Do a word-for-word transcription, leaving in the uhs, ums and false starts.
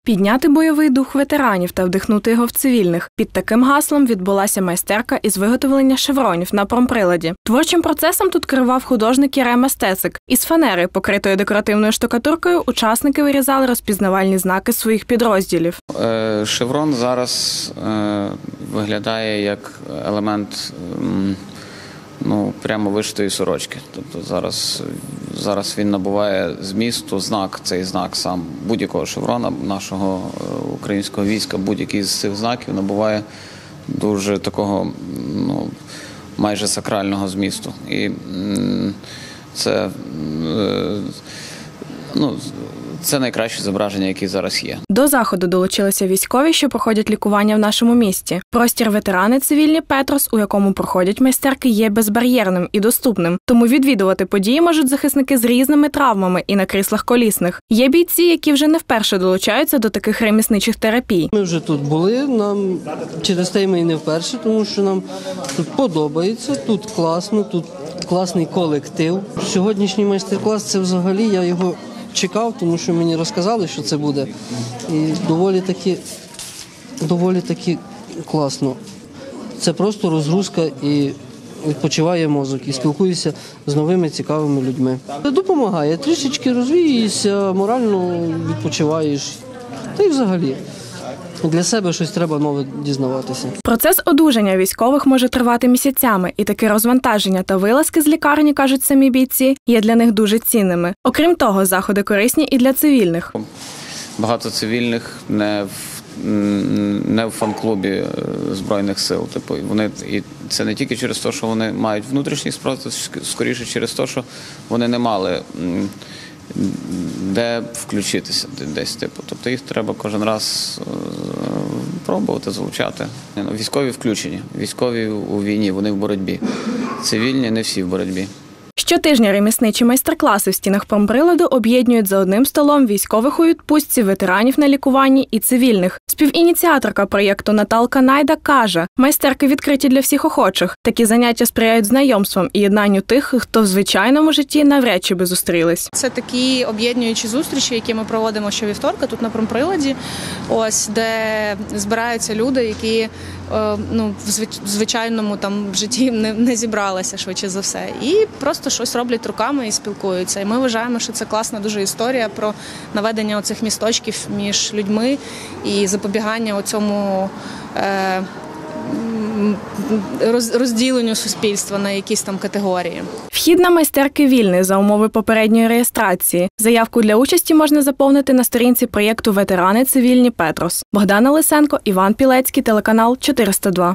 Підняти бойовий дух ветеранів та вдихнути його в цивільних. Під таким гаслом відбулася майстерка із виготовлення шевронів на промприладі. Творчим процесом тут керував художник Ярема Стецик. Із фанери, покритої декоративною штукатуркою, учасники вирізали розпізнавальні знаки своїх підрозділів. Шеврон зараз виглядає як елемент ну, прямо вишитої сорочки. Тобто зараз, зараз він набуває змісту, знак, цей знак сам будь-якого шеврона нашого українського війська, будь-який з цих знаків набуває дуже такого, ну, майже сакрального змісту. І це, ну, це найкраще зображення, яке зараз є. До заходу долучилися військові, що проходять лікування в нашому місті. Простір ветерани цивільні «Петрос», у якому проходять майстерки, є безбар'єрним і доступним. Тому відвідувати події можуть захисники з різними травмами і на кріслах колісних. Є бійці, які вже не вперше долучаються до таких ремісничих терапій. Ми вже тут були, нам через те ми і не вперше, тому що нам тут подобається, тут класно, тут класний колектив. Сьогоднішній майстер-клас – це взагалі, я його чекав, тому що мені розказали, що це буде. І доволі таки, доволі таки класно. Це просто розгрузка і відпочиває мозок. І спілкуюся з новими цікавими людьми. Допомагає, трішечки розвіюєшся, морально відпочиваєш. Та й взагалі. Для себе щось треба нове дізнаватися. Процес одужання військових може тривати місяцями, і таке розвантаження та вилазки з лікарні, кажуть самі бійці, є для них дуже цінними. Окрім того, заходи корисні і для цивільних. Багато цивільних не в, не в фан-клубі Збройних сил. Типу, вони, і це не тільки через те, що вони мають внутрішній спротив, скоріше через те, що вони не мали де включитися десь, типу. Тобто їх треба кожен раз пробувати, залучати. Військові включені, військові у війні, вони в боротьбі. Цивільні не всі в боротьбі. Щотижня ремісничі майстер-класи в стінах промприладу об'єднують за одним столом військових у відпустці, ветеранів на лікуванні і цивільних. Співініціаторка проєкту Наталка Найда каже, майстерки відкриті для всіх охочих. Такі заняття сприяють знайомствам і єднанню тих, хто в звичайному житті навряд чи би зустрілись. Це такі об'єднуючі зустрічі, які ми проводимо щовівторка тут на промприладі, ось, де збираються люди, які ну, в звичайному там житті не, не зібралися швидше за все. І просто щось роблять руками і спілкуються. І ми вважаємо, що це класна дуже історія про наведення оцих місточків між людьми і запобігання оцьому е, розділенню суспільства на якісь там категорії. Вхід на майстерки вільний за умови попередньої реєстрації. Заявку для участі можна заповнити на сторінці проєкту «Ветерани цивільні Петрос». Богдана Лисенко, Іван Пілецький, телеканал чотириста два.